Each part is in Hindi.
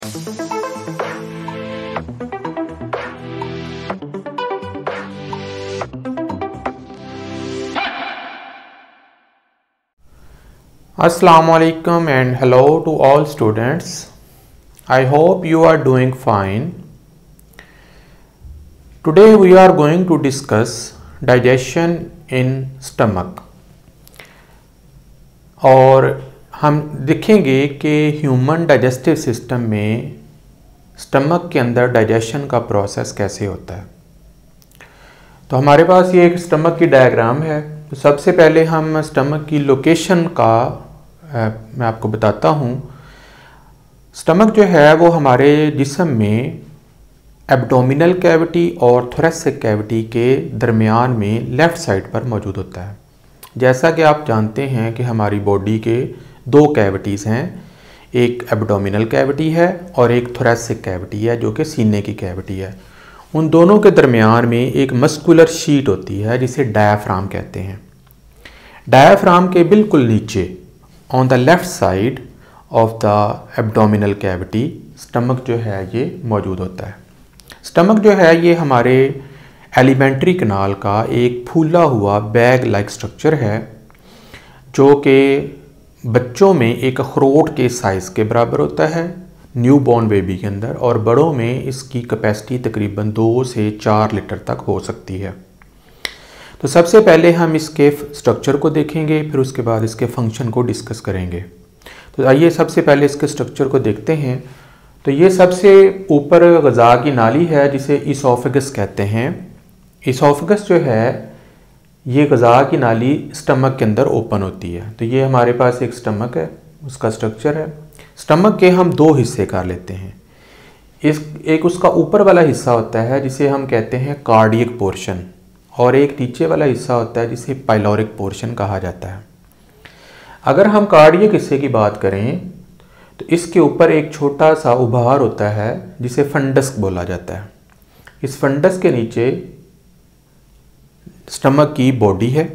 Assalamu alaikum and hello to all students. I hope you are doing fine. Today we are going to discuss digestion in stomach. और हम देखेंगे कि ह्यूमन डाइजेस्टिव सिस्टम में स्टमक के अंदर डाइजेशन का प्रोसेस कैसे होता है। तो हमारे पास ये एक स्टमक की डायग्राम है। तो सबसे पहले हम स्टमक की लोकेशन का मैं आपको बताता हूँ। स्टमक जो है वो हमारे जिस्म में एब्डोमिनल कैविटी और थोरेसिक कैविटी के दरमियान में लेफ़्ट साइड पर मौजूद होता है। जैसा कि आप जानते हैं कि हमारी बॉडी के दो कैविटीज़ हैं, एक एब्डोमिनल कैविटी है और एक थोरेसिक कैविटी है जो कि सीने की कैविटी है। उन दोनों के दरमियान में एक मस्कुलर शीट होती है जिसे डायाफ्राम कहते हैं। डायाफ्राम के बिल्कुल नीचे on the left side of the abdominal cavity stomach जो है ये मौजूद होता है। स्टमक जो है ये हमारे एलिमेंट्री कनाल का एक फूला हुआ बैग लाइक स्ट्रक्चर है जो कि बच्चों में एक अखरोट के साइज़ के बराबर होता है न्यू बॉर्न बेबी के अंदर, और बड़ों में इसकी कैपेसिटी तकरीबन 2 से 4 लीटर तक हो सकती है। तो सबसे पहले हम इसके स्ट्रक्चर को देखेंगे, फिर उसके बाद इसके फंक्शन को डिस्कस करेंगे। तो आइए सबसे पहले इसके स्ट्रक्चर को देखते हैं। तो ये सबसे ऊपर ग़ज़ा की नाली है जिसे इसोफेगस कहते हैं। इसोफेगस जो है ये ग़ज़ा की नाली स्टमक के अंदर ओपन होती है। तो ये हमारे पास एक स्टमक है, उसका स्ट्रक्चर है। स्टमक के हम 2 हिस्से कर लेते हैं। एक उसका ऊपर वाला हिस्सा होता है जिसे हम कहते हैं कार्डियक पोर्शन, और एक नीचे वाला हिस्सा होता है जिसे पाइलोरिक पोर्शन कहा जाता है। अगर हम कार्डियक हिस्से की बात करें तो इसके ऊपर एक छोटा सा उभार होता है जिसे फंडस बोला जाता है। इस फंडस के नीचे स्टमक की बॉडी है।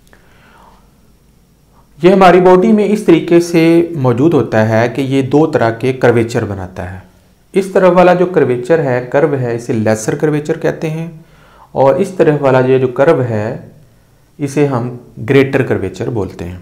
ये हमारी बॉडी में इस तरीके से मौजूद होता है कि ये 2 तरह के कर्वेचर बनाता है। इस तरफ वाला जो कर्वेचर है, कर्व है, इसे लेसर कर्वेचर कहते हैं, और इस तरफ वाला ये जो कर्व है इसे हम ग्रेटर कर्वेचर बोलते हैं।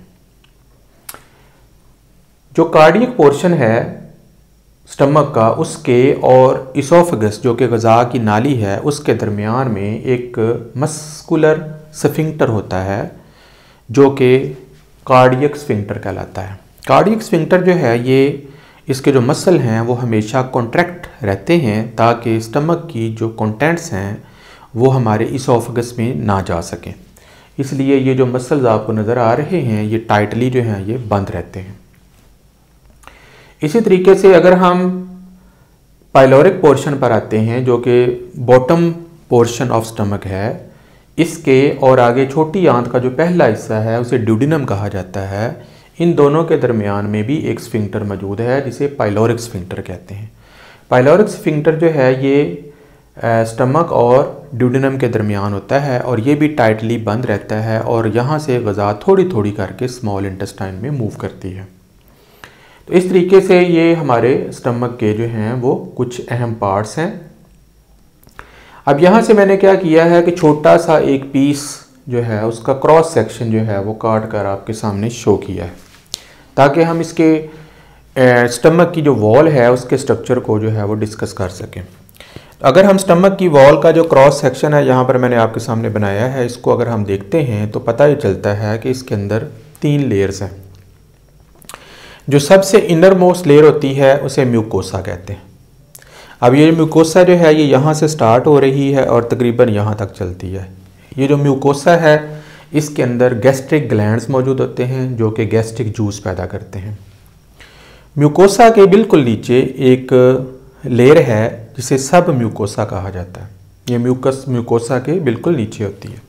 जो कार्डियक पोर्शन है स्टमक का, उसके और इसोफेगस जो कि ग़ज़ा की नाली है उसके दरमियान में एक मस्कुलर स्फिंक्टर होता है जो कि कार्डियक स्फिंक्टर कहलाता है। कार्डियक स्फिंक्टर जो है ये इसके जो मसल हैं वो हमेशा कॉन्ट्रैक्ट रहते हैं ताकि स्टमक की जो कंटेंट्स हैं वो हमारे इसोफेगस में ना जा सकें। इसलिए ये जो मसल्स आपको नज़र आ रहे हैं ये टाइटली जो हैं ये बंद रहते हैं। इसी तरीके से अगर हम पाइलोरिक पोर्शन पर आते हैं जो कि बॉटम पोर्शन ऑफ स्टमक है, इसके और आगे छोटी आंत का जो पहला हिस्सा है उसे ड्यूडिनम कहा जाता है। इन दोनों के दरमियान में भी एक स्फिंक्टर मौजूद है जिसे पाइलोरिक स्फिंक्टर कहते हैं। पाइलोरिक स्फिंक्टर जो है ये स्टमक और ड्यूडिनम के दरमियान होता है और ये भी टाइटली बंद रहता है, और यहाँ से ग़ज़ा थोड़ी थोड़ी करके स्मॉल इंटेस्टाइन में मूव करती है। तो इस तरीके से ये हमारे स्टमक के जो हैं वो कुछ अहम पार्ट्स हैं। अब यहाँ से मैंने क्या किया है कि छोटा सा एक पीस जो है उसका क्रॉस सेक्शन जो है वो काट कर आपके सामने शो किया है ताकि हम इसके स्टमक की जो वॉल है उसके स्ट्रक्चर को जो है वो डिस्कस कर सकें। अगर हम स्टमक की वॉल का जो क्रॉस सेक्शन है यहाँ पर मैंने आपके सामने बनाया है, इसको अगर हम देखते हैं तो पता ही चलता है कि इसके अंदर 3 लेयर्स हैं। जो सबसे इनर मोस्ट लेयर होती है उसे म्यूकोसा कहते हैं। अब ये म्यूकोसा जो है ये यहाँ से स्टार्ट हो रही है और तकरीबन यहाँ तक चलती है। ये जो म्यूकोसा है इसके अंदर गैस्ट्रिक ग्लैंड्स मौजूद होते हैं जो कि गैस्ट्रिक जूस पैदा करते हैं। म्यूकोसा के बिल्कुल नीचे एक लेयर है जिसे सब म्यूकोसा कहा जाता है। ये म्यूकोसा के बिल्कुल नीचे होती है।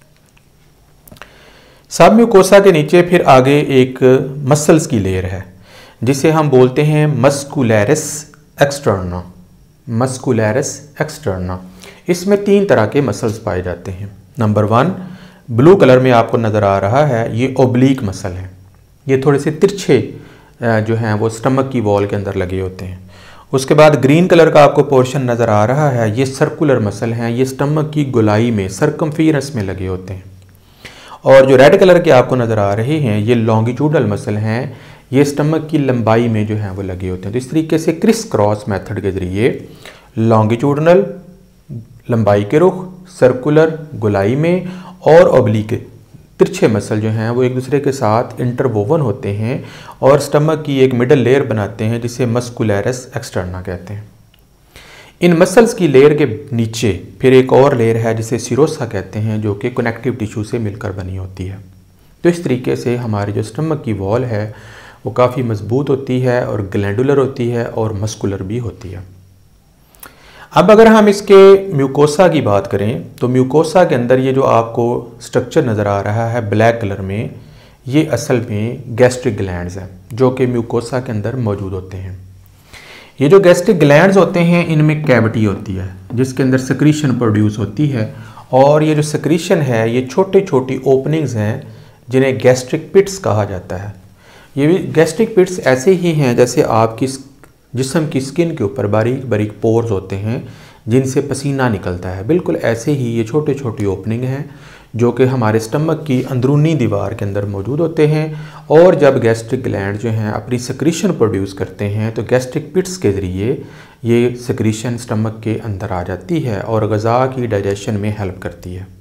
सब म्यूकोसा के नीचे फिर आगे एक मसल्स की लेयर है जिसे हम बोलते हैं मस्कुलैरिस एक्सटर्ना। मस्कुलैरिस एक्सटर्ना, इसमें 3 तरह के मसल्स पाए जाते हैं। नंबर 1 ब्लू कलर में आपको नज़र आ रहा है, ये ओब्लीक मसल है। ये थोड़े से तिरछे जो हैं वो स्टमक की वॉल के अंदर लगे होते हैं। उसके बाद ग्रीन कलर का आपको पोर्शन नज़र आ रहा है, ये सर्कुलर मसल हैं, ये स्टमक की गोलाई में सरकमफेरेंस में लगे होते हैं। और जो रेड कलर के आपको नज़र आ रहे हैं ये लॉन्गिट्यूडल मसल हैं, ये स्टमक की लंबाई में जो है वो लगे होते हैं। तो इस तरीके से क्रिस क्रॉस मेथड के ज़रिए लॉन्गिट्यूडनल लंबाई के रुख, सर्कुलर गोलाई में और ऑब्लिक तिरछे मसल जो हैं वो एक दूसरे के साथ इंटरवोवन होते हैं और स्टमक की एक मिडल लेयर बनाते हैं जिसे मस्कुलरस एक्सटर्ना कहते हैं। इन मसल्स की लेयर के नीचे फिर एक और लेयर है जिसे सिरोसा कहते हैं, जो कि कनेक्टिव टिश्यू से मिलकर बनी होती है। तो इस तरीके से हमारी जो स्टमक की वॉल है वो काफ़ी मजबूत होती है और ग्लैंडुलर होती है और मस्कुलर भी होती है। अब अगर हम इसके म्यूकोसा की बात करें तो म्यूकोसा के अंदर ये जो आपको स्ट्रक्चर नज़र आ रहा है ब्लैक कलर में, ये असल में गैस्ट्रिक ग्लैंड्स हैं जो कि म्यूकोसा के अंदर मौजूद होते हैं। ये जो गैस्ट्रिक ग्लैंड्स होते हैं इनमें कैविटी होती है जिसके अंदर सेक्रीशन प्रोड्यूस होती है, और ये जो सेक्रीशन है ये छोटी छोटी ओपनिंग्स हैं जिन्हें गैस्ट्रिक पिट्स कहा जाता है। ये भी गैस्ट्रिक पिट्स ऐसे ही हैं जैसे आपकी जिस्म की स्किन के ऊपर बारीक बारीक पोर्स होते हैं जिनसे पसीना निकलता है, बिल्कुल ऐसे ही ये छोटे छोटी ओपनिंग हैं जो कि हमारे स्टमक की अंदरूनी दीवार के अंदर मौजूद होते हैं। और जब गैस्ट्रिक ग्लैंड जो हैं अपनी सेक्रीशन प्रोड्यूस करते हैं तो गैस्ट्रिक पिट्स के ज़रिए ये सेक्रीशन स्टमक के अंदर आ जाती है और ग़िज़ा की डाइजेशन में हेल्प करती है।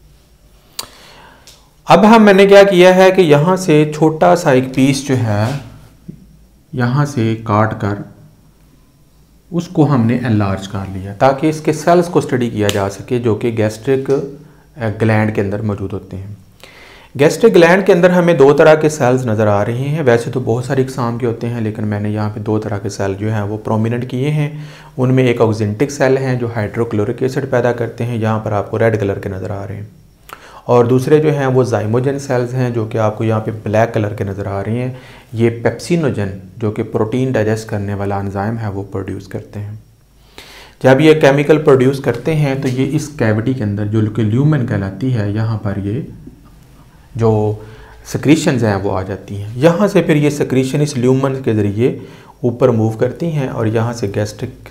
अब मैंने क्या किया है कि यहाँ से छोटा सा एक पीस जो है यहाँ से काट कर उसको हमने एनलार्ज कर लिया ताकि इसके सेल्स को स्टडी किया जा सके जो कि गैस्ट्रिक ग्लैंड के अंदर मौजूद होते हैं। गैस्ट्रिक ग्लैंड के अंदर हमें दो तरह के सेल्स नज़र आ रहे हैं। वैसे तो बहुत सारे इकसाम के होते हैं लेकिन मैंने यहाँ पे दो तरह के सेल जो हैं वो प्रोमिनेंट किए हैं। उनमें एक ऑक्जेंटिक सेल हैं जो हाइड्रोक्लोरिक एसिड पैदा करते हैं, यहाँ पर आपको रेड कलर के नज़र आ रहे हैं, और दूसरे जो हैं वो जाइमोजन सेल्स हैं जो कि आपको यहाँ पे ब्लैक कलर के नज़र आ रहे हैं। ये पेप्सिनोजन जो कि प्रोटीन डाइजेस्ट करने वाला एंजाइम है वो प्रोड्यूस करते हैं। जब ये केमिकल प्रोड्यूस करते हैं तो ये इस कैविटी के अंदर जो कि ल्यूमेन कहलाती है, यहाँ पर ये जो सेक्रीशंस हैं वो आ जाती हैं। यहाँ से फिर ये सेक्रीशन इस ल्यूमेन के ज़रिए ऊपर मूव करती हैं और यहाँ से गैस्ट्रिक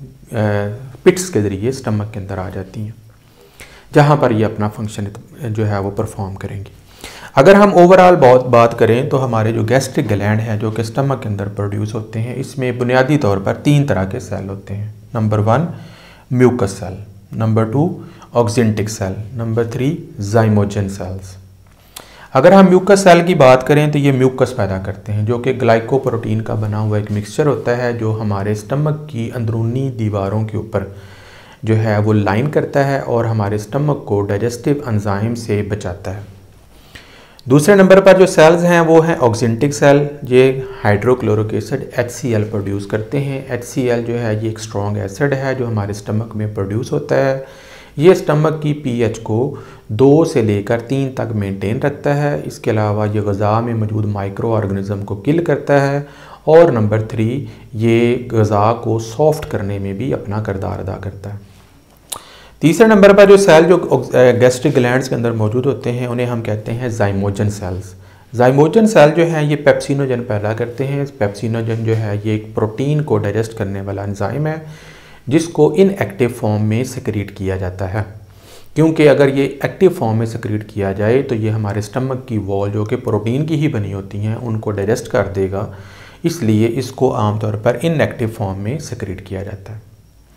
पिट्स के ज़रिए स्टमक के अंदर आ जाती हैं जहाँ पर ये अपना फंक्शन जो है वो परफॉर्म करेंगी। अगर हम ओवरऑल बात करें तो हमारे जो गैस्ट्रिक ग्लैंड हैं जो कि स्टमक के अंदर प्रोड्यूस होते हैं, इसमें बुनियादी तौर पर तीन तरह के सेल होते हैं। Number 1 mucus cell, number 2 oxyntic cell, number 3 zymogen cells. अगर हम म्यूकस सेल की बात करें तो ये म्यूकस पैदा करते हैं जो कि ग्लाइकोप्रोटीन का बना हुआ एक मिक्सचर होता है जो हमारे स्टमक की अंदरूनी दीवारों के ऊपर जो है वो लाइन करता है और हमारे स्टमक को डाइजेस्टिव एंजाइम से बचाता है। दूसरे नंबर पर जो सेल्स हैं वो हैं ऑक्जेंटिक सेल। ये हाइड्रोक्लोरिक एसिड HCl प्रोड्यूस करते हैं। HCl जो है ये एक स्ट्रॉन्ग एसिड है जो हमारे स्टमक में प्रोड्यूस होता है। ये स्टमक की pH को 2 से लेकर 3 तक मेंटेन रखता है। इसके अलावा ये ग़िज़ा में मौजूद माइक्रो ऑर्गेनिज्म को किल करता है। और नंबर 3 ये ग़िज़ा को सॉफ्ट करने में भी अपना किरदार अदा करता है। तीसरे नंबर पर जो सेल जो गैस्ट्रिक ग्लैंड्स के अंदर मौजूद होते हैं उन्हें हम कहते हैं जाइमोजन सेल्स। जाइमोजन सेल जो हैं ये पेप्सिनोजन पैदा करते हैं। पेप्सिनोजन जो है ये एक प्रोटीन को डाइजेस्ट करने वाला एंजाइम है जिसको इनएक्टिव फॉर्म में सेक्रीट किया जाता है, क्योंकि अगर ये एक्टिव फॉर्म में सेक्रीट किया जाए तो ये हमारे स्टमक की वॉल जो कि प्रोटीन की ही बनी होती हैं उनको डाइजेस्ट कर देगा, इसलिए इसको आमतौर पर इनएक्टिव फॉर्म में सेक्रीट किया जाता है।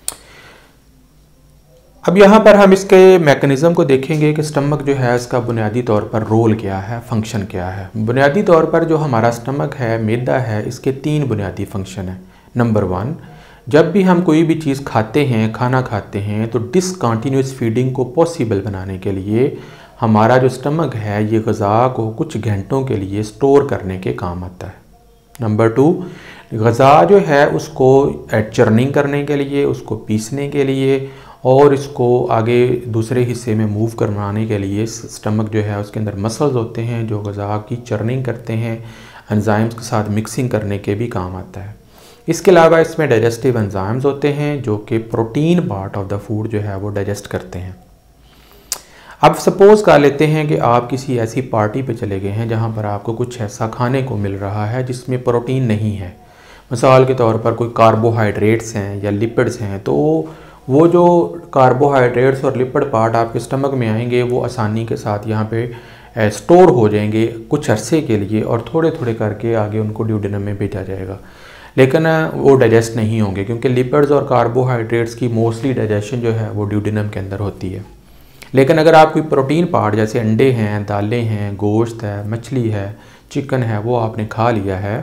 अब यहाँ पर हम इसके मैकेनिज़्म को देखेंगे कि स्टमक जो है इसका बुनियादी तौर पर रोल क्या है, फंक्शन क्या है। बुनियादी तौर पर जो हमारा स्टमक है, मैदा है, इसके 3 बुनियादी फंक्शन हैं। नंबर 1, जब भी हम कोई भी चीज़ खाते हैं, खाना खाते हैं, तो डिसकंटिन्यूअस फीडिंग को पॉसिबल बनाने के लिए हमारा जो स्टमक है ये ग़िज़ा को कुछ घंटों के लिए स्टोर करने के काम आता है। नंबर 2, ग़िज़ा जो है उसको चर्निंग करने के लिए, उसको पीसने के लिए और इसको आगे दूसरे हिस्से में मूव करवाने के लिए स्टमक जो है उसके अंदर मसल्स होते हैं जो ग़िज़ा की चर्निंग करते हैं, एंजाइम्स के साथ मिक्सिंग करने के भी काम आता है। इसके अलावा इसमें डाइजेस्टिव एंजाइम्स होते हैं जो कि protein part of the food जो है वो डाइजेस्ट करते हैं। अब सपोज़ कर लेते हैं कि आप किसी ऐसी पार्टी पे चले गए हैं जहाँ पर आपको कुछ ऐसा खाने को मिल रहा है जिसमें प्रोटीन नहीं है, मिसाल के तौर पर कोई कार्बोहाइड्रेट्स हैं या लिपिड्स हैं, तो वो जो कार्बोहाइड्रेट्स और लिपिड पार्ट आपके स्टमक में आएंगे वो आसानी के साथ यहाँ पे स्टोर हो जाएंगे कुछ अरसे के लिए, और थोड़े थोड़े करके आगे उनको ड्यूडेनम में भेजा जाएगा, लेकिन वो डाइजेस्ट नहीं होंगे क्योंकि लिपिड्स और कार्बोहाइड्रेट्स की मोस्टली डाइजेशन जो है वो ड्यूडेनम के अंदर होती है। लेकिन अगर आप कोई प्रोटीन पार्ट जैसे अंडे हैं, दालें हैं, गोश्त है, मछली है, चिकन है, वो आपने खा लिया है,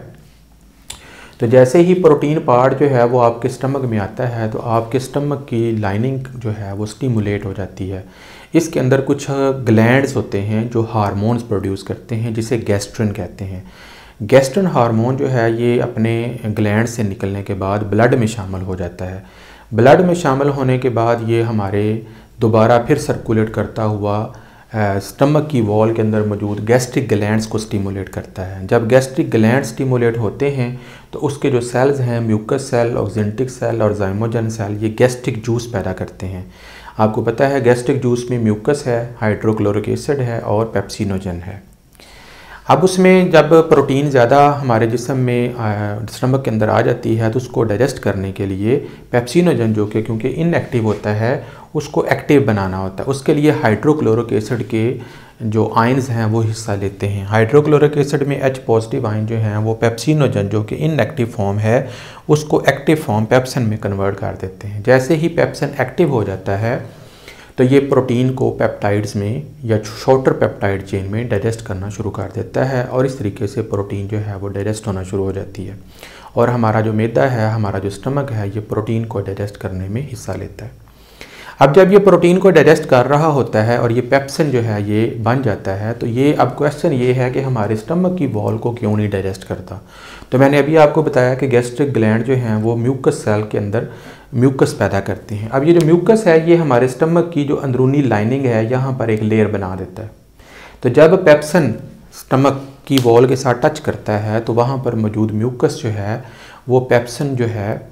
तो जैसे ही प्रोटीन पार्ट जो है वो आपके स्टमक में आता है तो आपके स्टमक की लाइनिंग जो है वो स्टिमुलेट हो जाती है। इसके अंदर कुछ ग्लैंड्स होते हैं जो हार्मोन्स प्रोड्यूस करते हैं जिसे गैस्ट्रिन कहते हैं। गैस्ट्रिन हार्मोन जो है ये अपने ग्लैंड से निकलने के बाद ब्लड में शामिल हो जाता है। ब्लड में शामिल होने के बाद ये हमारे दोबारा फिर सर्कुलेट करता हुआ स्टमक की वॉल के अंदर मौजूद गैस्ट्रिक ग्लैंड्स को स्टिमुलेट करता है। जब गैस्ट्रिक ग्लैंड स्टिमुलेट होते हैं तो उसके जो सेल्स हैं, म्यूकस सेल, ऑक्जेंटिक सेल और जाइमोजन सेल, ये गैस्ट्रिक जूस पैदा करते हैं। आपको पता है गैस्ट्रिक जूस में म्यूकस है, हाइड्रोक्लोरिक एसिड है और पेप्सिनोजन है। अब उसमें जब प्रोटीन ज़्यादा हमारे जिस्म में स्टमक के अंदर आ जाती है तो उसको डाइजेस्ट करने के लिए पेप्सिनोजन जो कि क्योंकि इनएक्टिव होता है उसको एक्टिव बनाना होता है, उसके लिए हाइड्रोक्लोरिक एसिड के जो आयंस हैं वो हिस्सा लेते हैं। हाइड्रोक्लोरिक एसिड में H पॉजिटिव आयन जो हैं वो पेप्सिनोजन जो कि इनएक्टिव फॉर्म है उसको एक्टिव फॉर्म पेप्सिन में कन्वर्ट कर देते हैं। जैसे ही पेप्सिन एक्टिव हो जाता है तो ये प्रोटीन को पेप्टाइड्स में या शॉर्टर पेप्टाइड चेन में डाइजेस्ट करना शुरू कर देता है और इस तरीके से प्रोटीन जो है वो डाइजेस्ट होना शुरू हो जाती है और हमारा जो मैदा है, हमारा जो स्टमक है, ये प्रोटीन को डाइजेस्ट करने में हिस्सा लेता है। अब जब ये प्रोटीन को डाइजेस्ट कर रहा होता है और ये पेप्सिन जो है ये बन जाता है तो ये अब क्वेश्चन ये है कि हमारे स्टमक की वॉल को क्यों नहीं डाइजेस्ट करता। तो मैंने अभी आपको बताया कि गैस्ट्रिक ग्लैंड जो हैं वो म्यूकस सेल के अंदर म्यूकस पैदा करते हैं। अब ये जो म्यूकस है ये हमारे स्टमक की जो अंदरूनी लाइनिंग है यहाँ पर एक लेयर बना देता है। तो जब पेप्सिन स्टमक की वॉल के साथ टच करता है तो वहाँ पर मौजूद म्यूकस जो है वो पेप्सिन जो है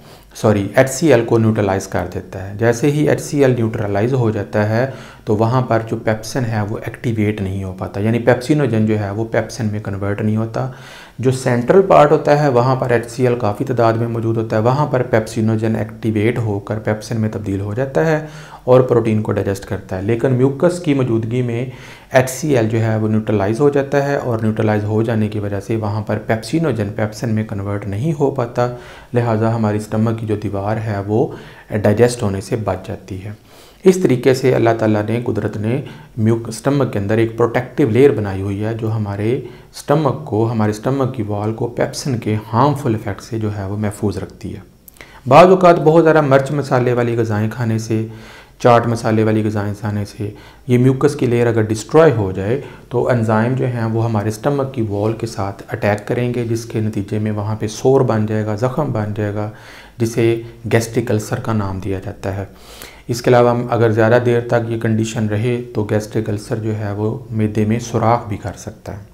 HCl को न्यूट्रलाइज कर देता है। जैसे ही HCl न्यूट्रलाइज हो जाता है तो वहाँ पर जो पेप्सिन है वो एक्टिवेट नहीं हो पाता, यानी पेप्सिनोजन जो है वो पेप्सिन में कन्वर्ट नहीं होता। जो सेंट्रल पार्ट होता है वहाँ पर HCl काफ़ी तादाद में मौजूद होता है, वहाँ पर पेप्सिनोजन एक्टिवेट होकर पेप्सिन में तब्दील हो जाता है और प्रोटीन को डाइजेस्ट करता है। लेकिन म्यूकस की मौजूदगी में HCl जो है वो न्यूट्रलाइज हो जाता है और न्यूट्रलाइज हो जाने की वजह से वहाँ पर पेप्सिनोजन पेप्सिन में कन्वर्ट नहीं हो पाता, लिहाजा हमारी स्टमक की जो दीवार है वो डाइजेस्ट होने से बच जाती है। इस तरीके से अल्लाह ताला ने, कुदरत ने स्टमक के अंदर एक प्रोटेक्टिव लेयर बनाई हुई है जो हमारे स्टमक को, हमारे स्टमक की वॉल को पेप्सिन के हार्मफुल इफ़ेक्ट से जो है वो महफूज रखती है। बाज़ औक़ात बहुत ज़्यादा मिर्च मसाले वाली ग़िज़ाएँ खाने से, चाट मसाले वाली ग़िज़ाएँ खाने से ये म्यूकस की लेयर अगर डिस्ट्रॉय हो जाए तो एंजाइम जो हैं वो हमारे स्टमक की वॉल के साथ अटैक करेंगे, जिसके नतीजे में वहाँ पे सोर बन जाएगा, ज़ख़म बन जाएगा, जिसे गैस्ट्रिक अल्सर का नाम दिया जाता है। इसके अलावा अगर ज़्यादा देर तक ये कंडीशन रहे तो गैस्ट्रिक अल्सर जो है वो मैदे में सुराख भी कर सकता है।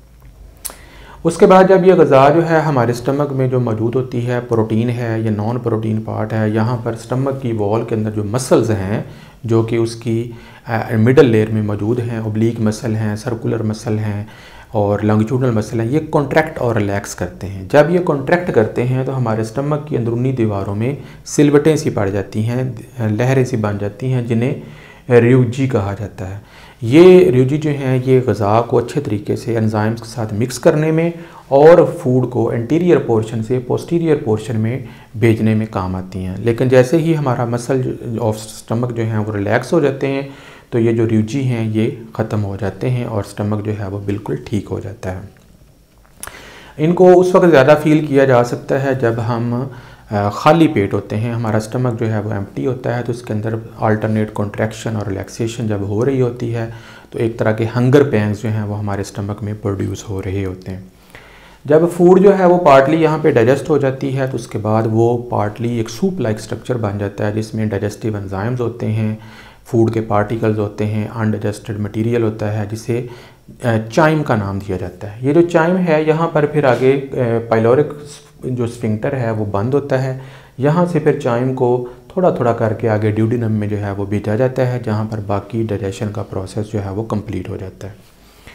उसके बाद जब ये ग़िज़ा जो है हमारे स्टमक में जो मौजूद होती है, प्रोटीन है या नॉन प्रोटीन पार्ट है, यहाँ पर स्टमक की वॉल के अंदर जो मसल्स हैं जो कि उसकी मिडल लेयर में मौजूद हैं, ओब्लिक मसल हैं, सर्कुलर मसल हैं और लॉन्गिट्यूडनल मसल हैं, ये कॉन्ट्रैक्ट और रिलैक्स करते हैं। जब ये कॉन्ट्रैक्ट करते हैं तो हमारे स्टमक की अंदरूनी दीवारों में सिलवटें सी पड़ जाती हैं, लहरें सी बन जाती हैं, जिन्हें रियूजी कहा जाता है। ये रियूजी जो हैं ये ग़िज़ा को अच्छे तरीके से एंजाइम्स के साथ मिक्स करने में और फूड को एंटीरियर पोर्शन से पोस्टीरियर पोर्शन में भेजने में काम आती हैं। लेकिन जैसे ही हमारा मसल ऑफ स्टमक जो हैं वो रिलैक्स हो जाते हैं तो ये जो रियूजी हैं ये ख़त्म हो जाते हैं और स्टमक जो है वो बिल्कुल ठीक हो जाता है। इनको उस वक्त ज़्यादा फील किया जा सकता है जब हम खाली पेट होते हैं, हमारा स्टमक जो है वो एम्प्टी होता है, तो इसके अंदर अल्टरनेट कॉन्ट्रैक्शन और रिलैक्सेशन जब हो रही होती है तो एक तरह के हंगर पेन्स जो हैं वो हमारे स्टमक में प्रोड्यूस हो रहे होते हैं। जब फूड जो है वो पार्टली यहाँ पे डाइजेस्ट हो जाती है तो उसके बाद वो पार्टली एक सूप लाइक स्ट्रक्चर बन जाता है जिसमें डाइजेस्टिव एंजाइम्स होते हैं, फूड के पार्टिकल्स होते हैं, अनडाइजेस्टेड मटेरियल होता है जिसे चाइम का नाम दिया जाता है। ये जो चाइम है यहाँ पर फिर आगे पाइलोरिक जो स्फिंक्टर है वो बंद होता है, यहाँ से फिर चाइम को थोड़ा थोड़ा करके आगे ड्यूडेनम में जो है वो भेजा जाता है जहाँ पर बाकी डाइजेशन का प्रोसेस जो है वो कंप्लीट हो जाता है।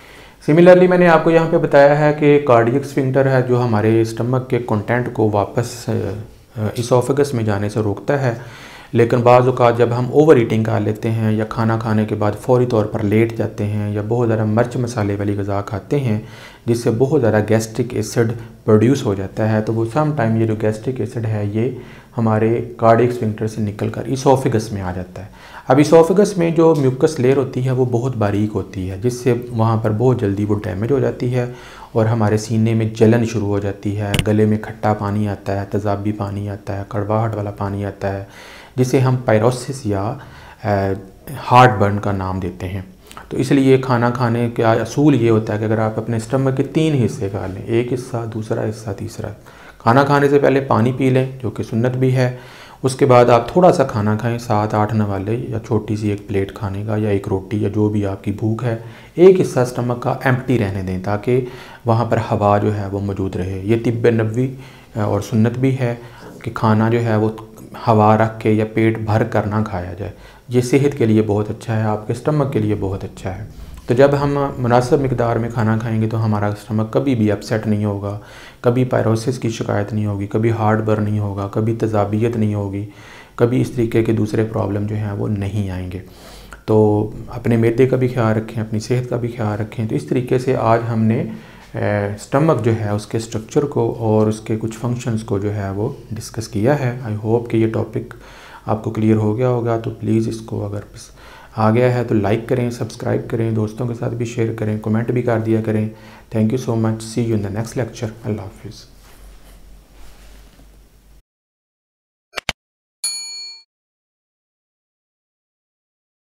सिमिलरली मैंने आपको यहाँ पे बताया है कि कार्डियक स्फिंक्टर है जो हमारे स्टमक के कंटेंट को वापस इसोफेगस में जाने से रोकता है, लेकिन बाज़ औक़ात जब हम ओवर ईटिंग कर लेते हैं या खाना खाने के बाद फ़ौरी तौर पर लेट जाते हैं या बहुत ज़्यादा मिर्च मसाले वाली ग़िज़ा खाते हैं जिससे बहुत ज़्यादा गैस्ट्रिक एसिड प्रोड्यूस हो जाता है, तो वो सम टाइम ये जो गैस्ट्रिक एसिड है ये हमारे कार्डियक स्फिंक्टर से निकलकर इसोफेगस में आ जाता है। अब इसोफेगस में जो म्यूकस लेयर होती है वो बहुत बारीक होती है जिससे वहाँ पर बहुत जल्दी वो डैमेज हो जाती है और हमारे सीने में जलन शुरू हो जाती है, गले में खट्टा पानी आता है, तेज़ाबी पानी आता है, कड़वाहट वाला पानी आता है, जिसे हम पायरोसिस या हार्ट बर्न का नाम देते हैं। तो इसलिए खाना खाने का असूल ये होता है कि अगर आप अपने स्टमक के 3 हिस्से खा लें, एक हिस्सा, दूसरा हिस्सा, तीसरा, खाना खाने से पहले पानी पी लें जो कि सुन्नत भी है, उसके बाद आप थोड़ा सा खाना खाएं 7-8 आने वाले या छोटी सी एक प्लेट खाने का या एक रोटी या जो भी आपकी भूख है, एक हिस्सा स्टमक का एम्प्टी रहने दें ताकि वहाँ पर हवा जो है वो मौजूद रहे। ये तिब्ब नबवी और सुन्नत भी है कि खाना जो है वो हवा रख के या पेट भर कर ना खाया जाए, ये सेहत के लिए बहुत अच्छा है, आपके स्टमक के लिए बहुत अच्छा है। तो जब हम मुनासिब मिकदार में खाना खाएंगे तो हमारा स्टमक कभी भी अपसेट नहीं होगा, कभी पायरोसिस की शिकायत नहीं होगी, कभी हार्ट बर्न नहीं होगा, कभी तेज़ाबियत नहीं होगी, कभी इस तरीके के दूसरे प्रॉब्लम जो हैं वो नहीं आएंगे। तो अपने मैदे का भी ख्याल रखें, अपनी सेहत का भी ख्याल रखें। तो इस तरीके से आज हमने स्टमक जो है उसके स्ट्रक्चर को और उसके कुछ फंक्शंस को जो है वो डिस्कस किया है। आई होप कि ये टॉपिक आपको क्लियर हो गया होगा। तो प्लीज़ इसको अगर आ गया है तो लाइक करें, सब्सक्राइब करें, दोस्तों के साथ भी शेयर करें, कमेंट भी कर दिया करें। Thank you so much. See you in the next lecture. अल्लाह हाफिज़।